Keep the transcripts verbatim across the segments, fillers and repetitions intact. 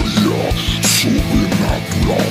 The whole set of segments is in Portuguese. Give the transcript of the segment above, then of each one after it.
Memória sobrenatural.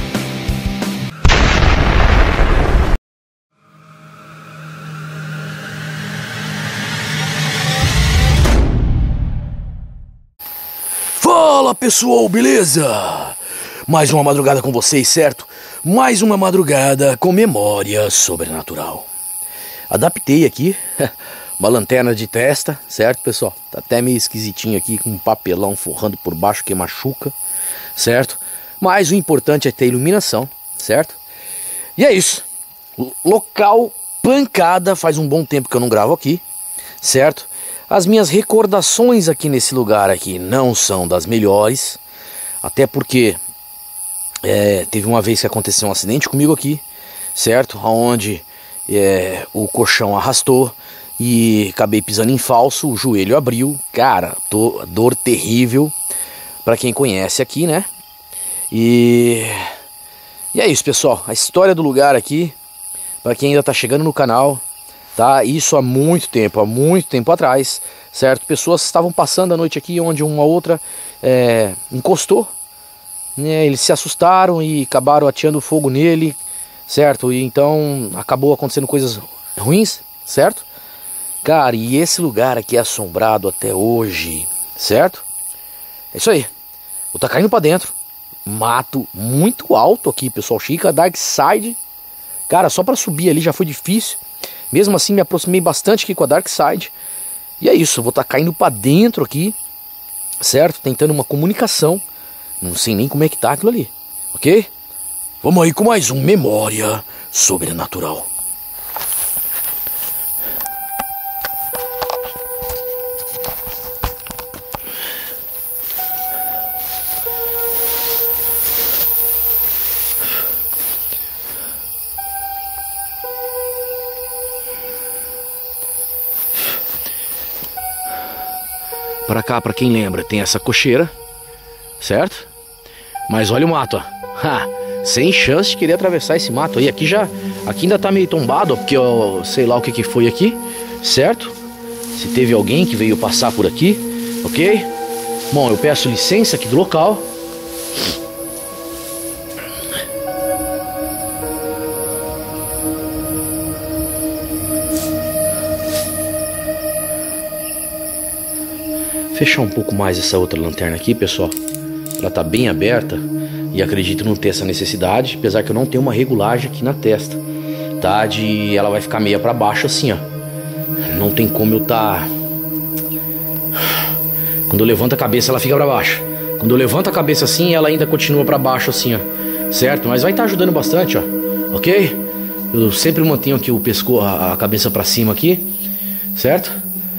Fala pessoal, beleza? Mais uma madrugada com vocês, certo? Mais uma madrugada com memória sobrenatural. Adaptei aqui uma lanterna de testa, certo pessoal? Tá até meio esquisitinho aqui, com um papelão forrando por baixo que machuca, certo? Mas o importante é ter iluminação, certo? E é isso. Local pancada, faz um bom tempo que eu não gravo aqui, certo? As minhas recordações aqui nesse lugar aqui não são das melhores, até porque é, teve uma vez que aconteceu um acidente comigo aqui, certo? Onde é, o colchão arrastou e acabei pisando em falso, o joelho abriu, cara, tô, dor terrível para quem conhece aqui, né? E, e é isso, pessoal, a história do lugar aqui, para quem ainda tá chegando no canal, tá? Isso há muito tempo, há muito tempo atrás, certo? Pessoas estavam passando a noite aqui onde uma outra é, encostou, né? Eles se assustaram e acabaram ateando fogo nele, certo? E então acabou acontecendo coisas ruins, certo? Cara, e esse lugar aqui é assombrado até hoje, certo? É isso aí. Vou tá caindo pra dentro. Mato muito alto aqui, pessoal. Chica Dark Side. Cara, só pra subir ali já foi difícil. Mesmo assim me aproximei bastante aqui com a Dark Side. E é isso, eu vou estar tá caindo pra dentro aqui, certo? Tentando uma comunicação. Não sei nem como é que tá aquilo ali, ok? Vamos aí com mais um Memória Sobrenatural. Para cá, para quem lembra, tem essa cocheira, certo? Mas olha o mato, ó. Ha, sem chance de querer atravessar esse mato aí. Aqui já, aqui ainda tá meio tombado, ó, porque eu sei lá o que que foi aqui, certo? Se teve alguém que veio passar por aqui, ok? Bom, eu peço licença aqui do local. Fechar um pouco mais essa outra lanterna aqui, pessoal. Ela tá bem aberta e acredito não ter essa necessidade, apesar que eu não tenho uma regulagem aqui na testa, tá? De ela vai ficar meia para baixo assim, ó. Não tem como eu tá. Quando eu levanto a cabeça, ela fica para baixo. Quando eu levanto a cabeça assim, ela ainda continua para baixo assim, ó. Certo? Mas vai estar tá ajudando bastante, ó. Ok? Eu sempre mantenho aqui o pescoço, a cabeça para cima aqui, certo?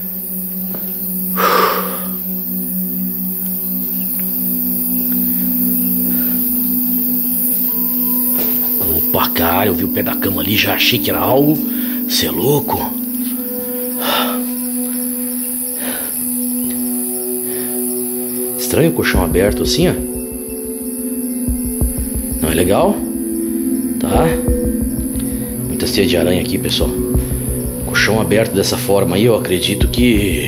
Opa, cara, eu vi o pé da cama ali, já achei que era algo. Cê é louco? Estranho o colchão aberto assim, ó. Não é legal? Tá? Muita teia de aranha aqui, pessoal. Colchão aberto dessa forma aí, eu acredito que...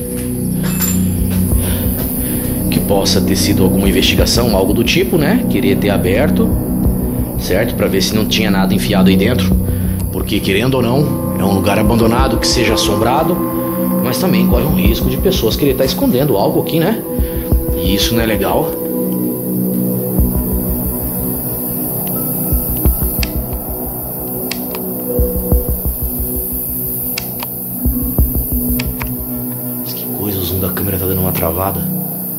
Que possa ter sido alguma investigação, algo do tipo, né? Querer ter aberto, certo? Pra ver se não tinha nada enfiado aí dentro. Porque, querendo ou não, é um lugar abandonado que seja assombrado, mas também corre um risco de pessoas querer estar escondendo algo aqui, né? E isso não é legal. Mas que coisa, o zoom da câmera tá dando uma travada.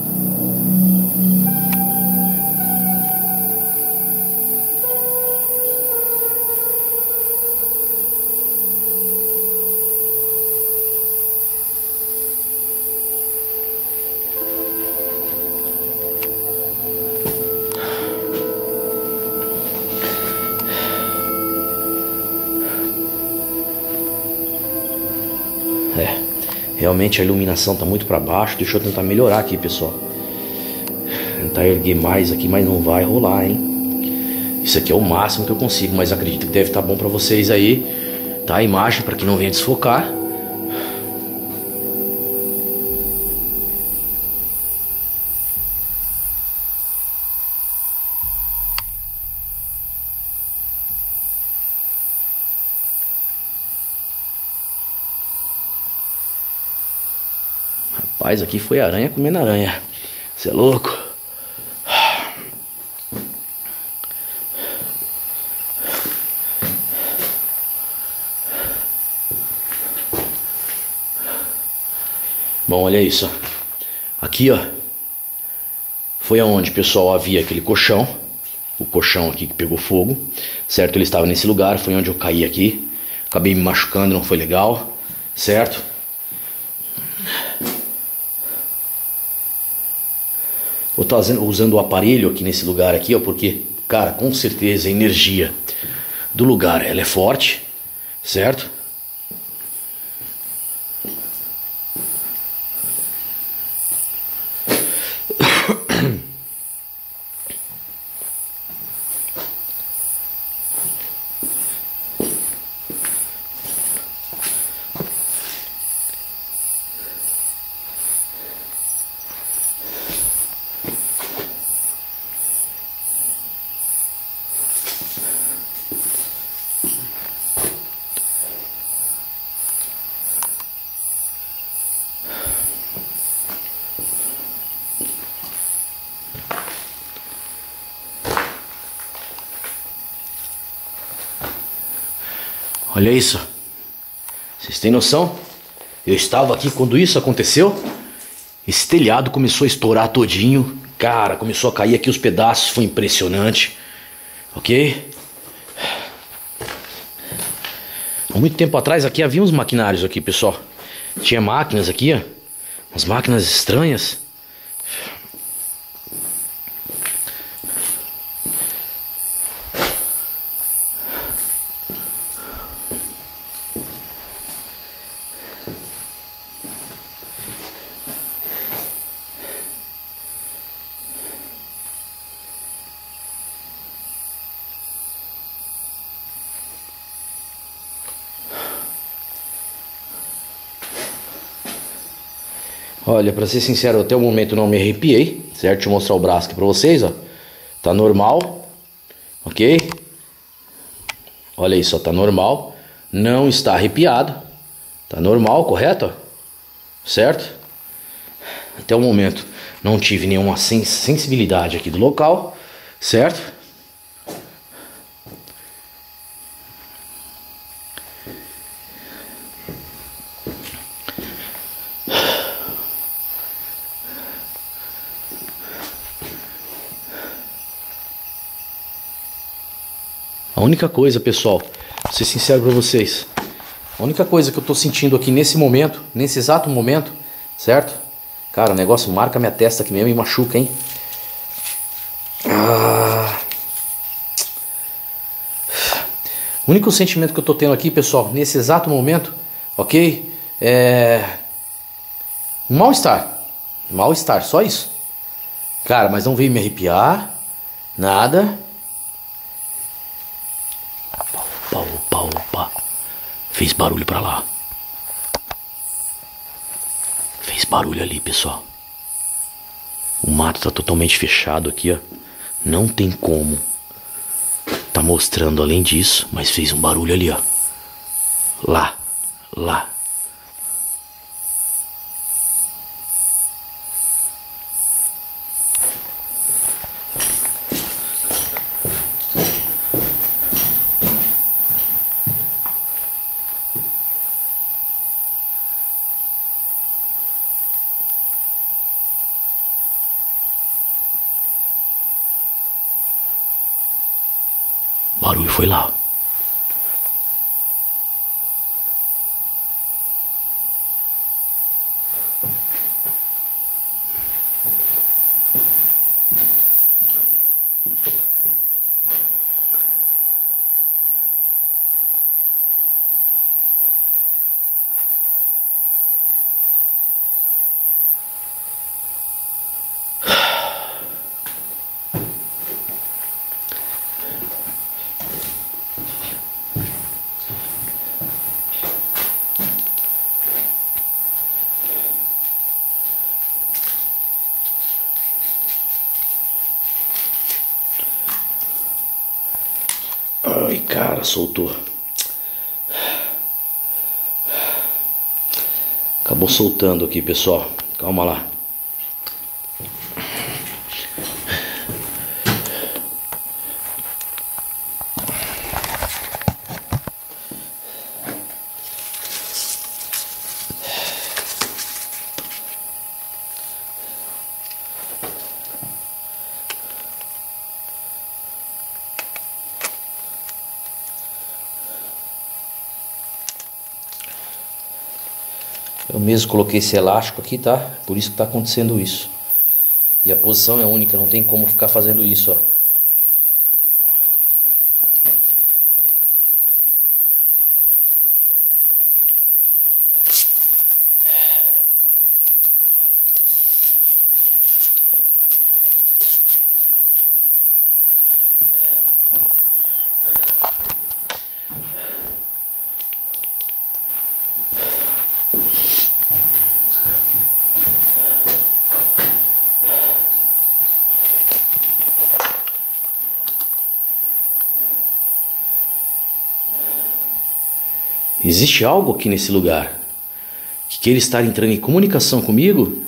É, realmente a iluminação tá muito para baixo. Deixa eu tentar melhorar aqui, pessoal. Tentar erguer mais aqui, mas não vai rolar, hein? Isso aqui é o máximo que eu consigo, mas acredito que deve estar bom para vocês aí, tá? A imagem, para que não venha desfocar. Rapaz, aqui foi aranha comendo aranha. Você é louco? Bom, olha isso. Aqui, ó. Foi aonde, pessoal, havia aquele colchão. O colchão aqui que pegou fogo. Certo? Ele estava nesse lugar. Foi onde eu caí aqui. Acabei me machucando, não foi legal. Certo? Eu tô usando o aparelho aqui nesse lugar aqui, ó. Porque, cara, com certeza a energia do lugar, ela é forte. Certo? Olha isso. Vocês têm noção? Eu estava aqui quando isso aconteceu. Esse telhado começou a estourar todinho. Cara, começou a cair aqui os pedaços. Foi impressionante. Ok? Há muito tempo atrás aqui havia uns maquinários aqui, pessoal. Tinha máquinas aqui, ó. Umas máquinas estranhas. Olha, pra ser sincero, até o momento não me arrepiei, certo? Deixa eu mostrar o braço aqui pra vocês, ó. Tá normal, ok? Olha isso, ó, tá normal. Não está arrepiado. Tá normal, correto? Certo? Até o momento não tive nenhuma sens sensibilidade aqui do local, certo? A única coisa, pessoal, vou ser sincero pra vocês, a única coisa que eu tô sentindo aqui nesse momento, nesse exato momento, certo? Cara, o negócio marca minha testa aqui mesmo e machuca, hein? Ah. O único sentimento que eu tô tendo aqui, pessoal, nesse exato momento, ok? É... mal-estar. Mal-estar, só isso. Cara, mas não veio me arrepiar, nada. Opa, opa, opa. Fez barulho pra lá. Fez barulho ali, pessoal. O mato tá totalmente fechado aqui, ó. Não tem como tá mostrando além disso, mas fez um barulho ali, ó. Lá, lá. O barulho foi lá. Ai, cara, soltou. Acabou soltando aqui, pessoal. Calma lá. Eu mesmo coloquei esse elástico aqui, tá? Por isso que tá acontecendo isso. E a posição é única, não tem como ficar fazendo isso, ó. Existe algo aqui nesse lugar que queira estar entrando em comunicação comigo?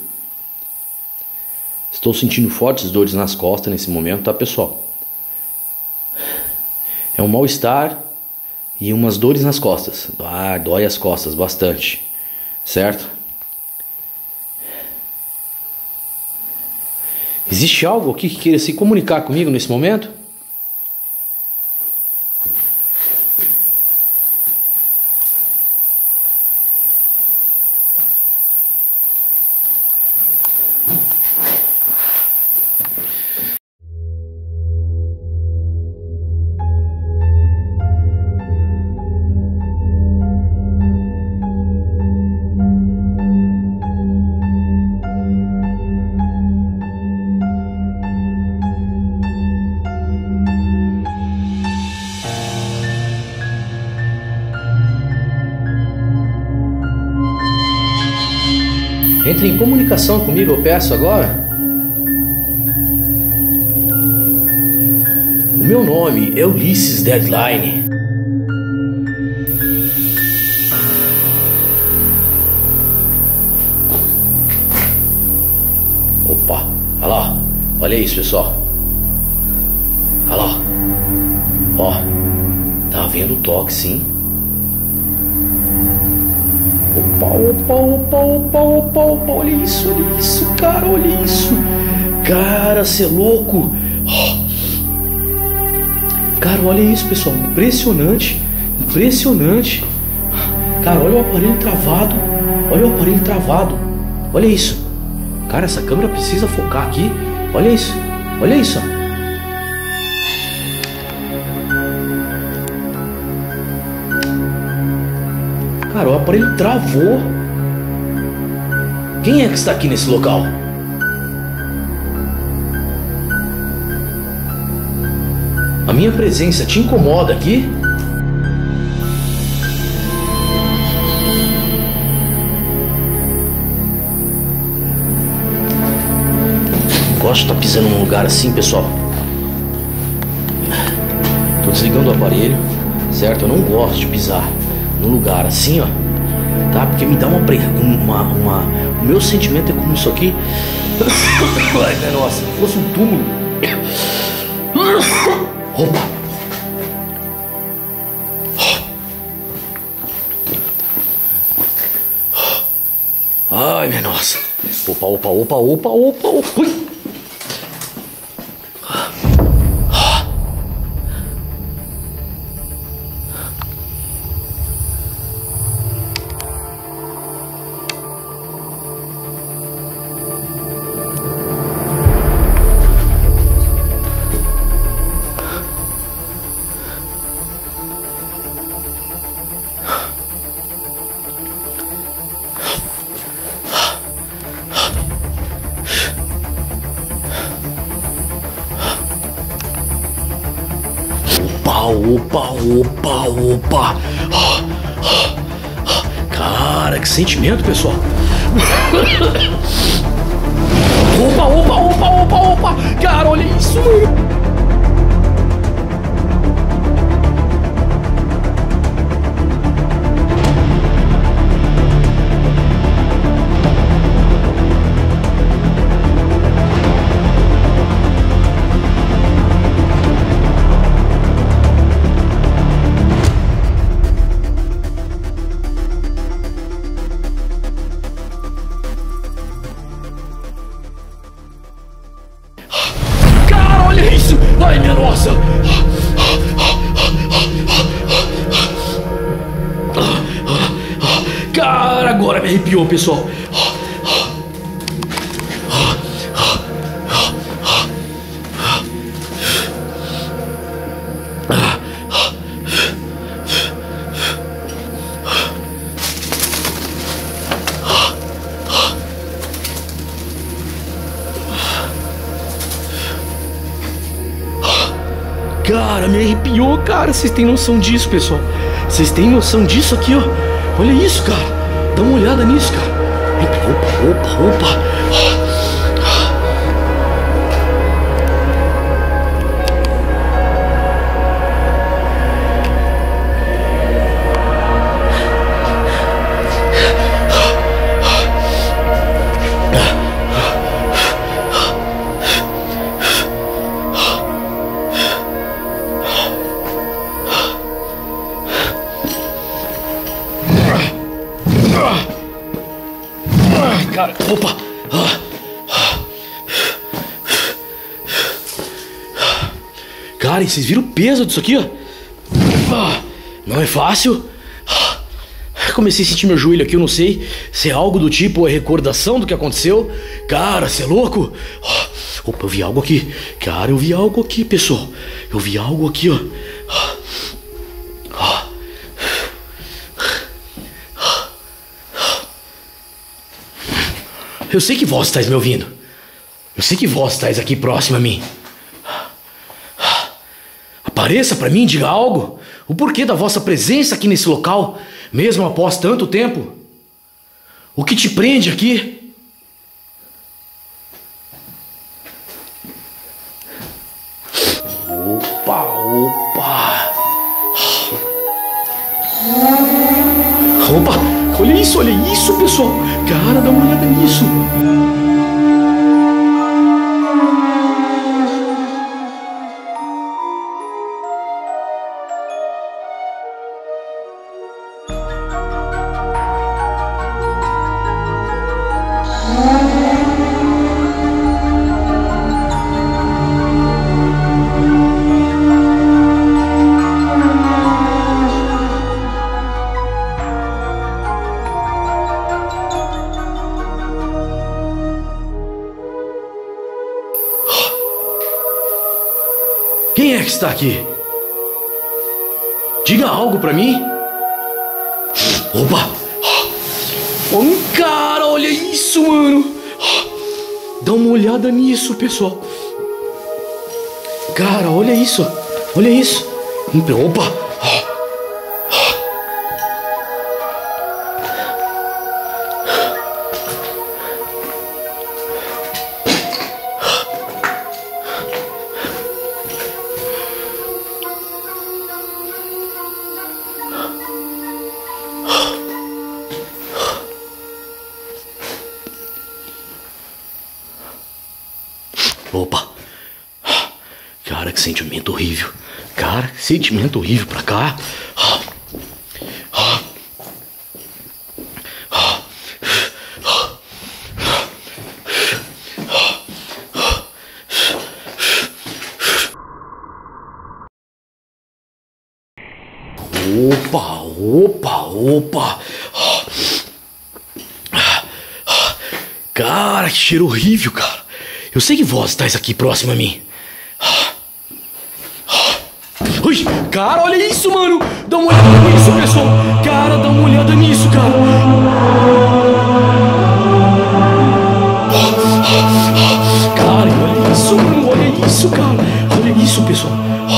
Estou sentindo fortes dores nas costas nesse momento, tá, pessoal? É um mal-estar e umas dores nas costas. Ah, dói as costas bastante, certo? Existe algo aqui que queira se comunicar comigo nesse momento? Entre em comunicação comigo, eu peço agora. O meu nome é Ulisses Deadline. Opa, olha lá, olha isso, pessoal. Olha lá, ó, tá havendo toque, sim. Opa, opa, opa, opa, opa, opa, olha isso, olha isso, cara, olha isso. Cara, cê é louco. Cara, olha isso, pessoal, impressionante, impressionante. Cara, olha o aparelho travado, olha o aparelho travado, olha isso. Cara, essa câmera precisa focar aqui, olha isso, olha isso, ó. Cara, o aparelho travou. Quem é que está aqui nesse local? A minha presença te incomoda aqui? Gosto de estar pisando num lugar assim, pessoal. Tô desligando o aparelho, certo? Eu não gosto de pisar num lugar assim, ó, tá? Porque me dá uma, uma, uma... O meu sentimento é como isso aqui. Ai, nossa, se fosse um túmulo. Opa! Ai, minha nossa. Opa, opa, opa, opa, opa, opa. Ui. Opa, opa, opa. Cara, que sentimento, pessoal. Opa, opa, opa, opa, opa. Cara, olha isso, mano. Ai, minha nossa. Cara, agora me arrepiou, pessoal. Cara, me arrepiou, cara. Vocês têm noção disso, pessoal? Vocês têm noção disso aqui, ó? Olha isso, cara. Dá uma olhada nisso, cara. Opa, opa, opa. Cara, opa! Cara, e vocês viram o peso disso aqui, ó? Não é fácil. Comecei a sentir meu joelho aqui, eu não sei se é algo do tipo, é recordação do que aconteceu. Cara, você é louco? Opa, eu vi algo aqui. Cara, eu vi algo aqui, pessoal. Eu vi algo aqui, ó. Eu sei que vós estáis me ouvindo. Eu sei que vós estáis aqui próximo a mim. Apareça para mim, diga algo. O porquê da vossa presença aqui nesse local, mesmo após tanto tempo. O que te prende aqui? Opa, opa. Opa, olha isso, olha isso, pessoal. Cara, dá uma olhada nisso. Quem é que está aqui? Diga algo pra mim. Opa! Oh, cara, olha isso, mano. Dá uma olhada nisso, pessoal. Cara, olha isso. Olha isso. Opa! Opa! Cara, que sentimento horrível. Cara, que sentimento horrível pra cá. Opa, opa, opa. Cara, que cheiro horrível, cara. Eu sei que vós estáis aqui próximo a mim. Ui, cara, olha isso, mano. Dá uma olhada nisso, pessoal. Cara, dá uma olhada nisso, cara. Cara, olha isso, mano. Olha isso, cara. Olha isso, pessoal.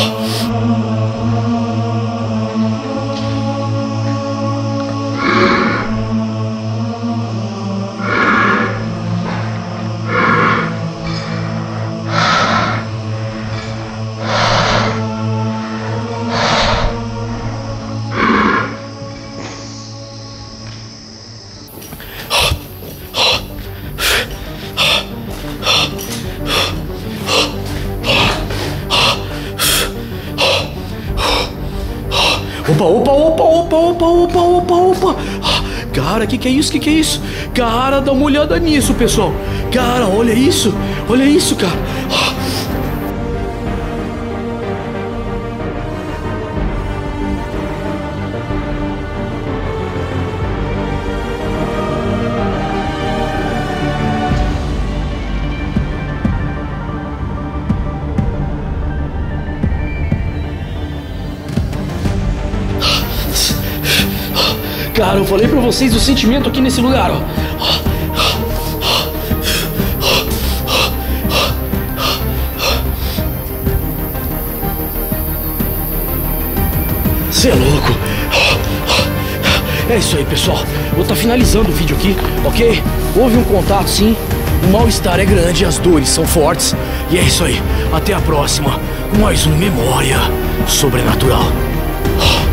Opa, opa, opa, opa, opa, opa, opa, opa. Cara, que que é isso? Que que é isso? Cara, dá uma olhada nisso, pessoal. Cara, olha isso. Olha isso, cara. cara, eu falei pra vocês o sentimento aqui nesse lugar, ó. Você é louco. É isso aí, pessoal. Vou estar finalizando o vídeo aqui, ok? Houve um contato, sim. O mal-estar é grande, as dores são fortes. E é isso aí. Até a próxima com mais um Memória Sobrenatural.